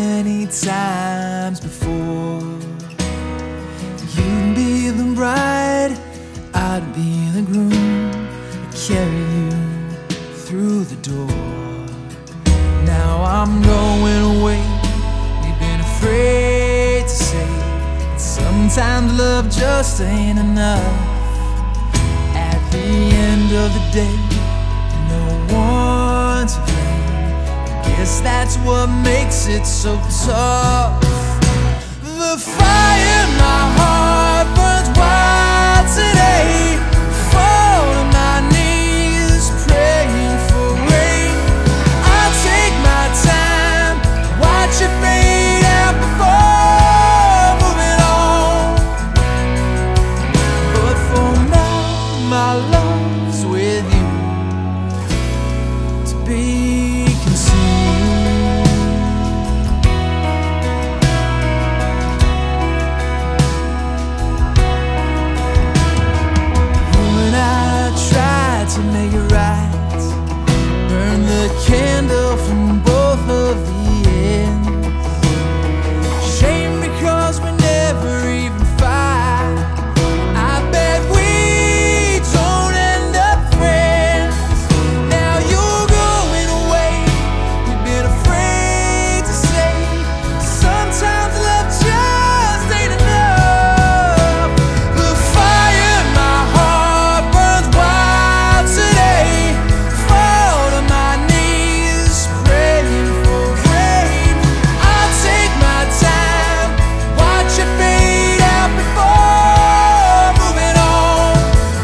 many times before. You'd be the bride, I'd be the groom, I'd carry you through the door. Now I'm going away, we've been afraid to say that sometimes love just ain't enough. At the end of the day, no one to blame. I guess that's what makes it so tough. The fire in my heart burns wild today. Fall to my knees, praying for rain. I'll take my time, watch it fade out before moving on. But for now, my love's with you, to be consumed. When I tried to make it right, burn the candle from both of the ends. Shame because we never even fight. I bet we don't end up friends. Now you're going away, we've been afraid to say sometimes love just ain't enough. The fire in my heart burns wild today. Fall to my knees, praying for rain. I'll take my time, watch it fade out before moving on.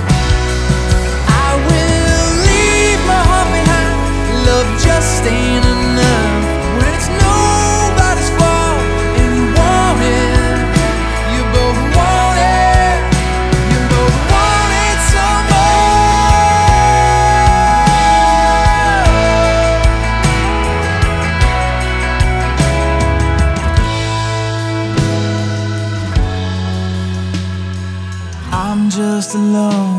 I will leave my heart behind. Love just ain't enough when it's nobody's fault and you want it. You both want it. You both want it some more. I'm just alone